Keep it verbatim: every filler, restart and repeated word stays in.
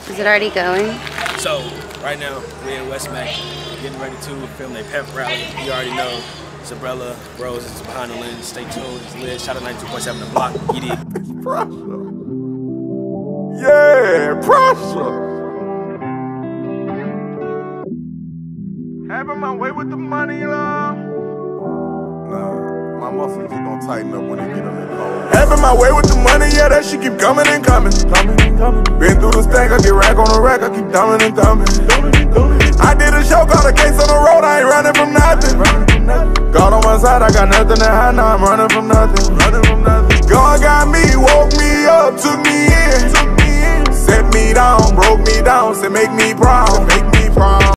Is it already going? So, right now, we're in West Meck, getting ready to film a pep rally. You already know, Sabrella, Rose is behind the lens. Stay tuned, it's lit. Shout out ninety-two point seven The Block. You dig? It's pressure. Yeah, pressure. Having my way with the money, love. Nah, my muscles just gonna tighten up when they get a little cold. Having my way with the money, yeah, that shit keep coming and coming. Coming and coming. Been through the stack, I get rack on the rack, I keep dumbing and dumbing. I did a show, got a case on the road, I ain't running from nothing. God on my side, I got nothing to hide, now I'm running from nothing. Running from nothing. God got me, woke me up, took me in, took me in, set me down, broke me down, said make me proud, make me proud.